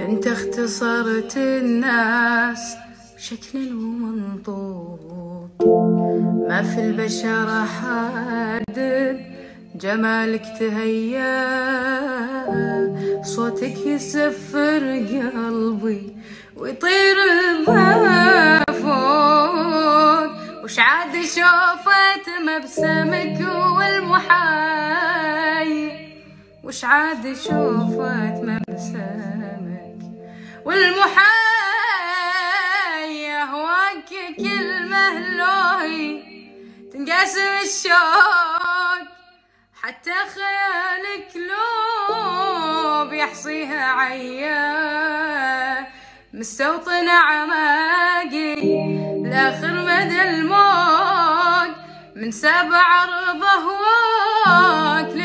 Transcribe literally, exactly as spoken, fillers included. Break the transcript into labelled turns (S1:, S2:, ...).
S1: انت اختصرت الناس شكلا ومنطوق، ما في البشر حد جمالك تهيا، صوتك يسفر قلبي ويطير بها فوق، وش عاد شوفت مبسمك والمحاي، وش عاد شوفت مبسمك والمحاي، اهواك كل مهلوي تنقسم الشوق، حتى خيالك لو بيحصيها عيا، مستوطن عماقي لاخر مدى الموج، من سبع ارض اهواك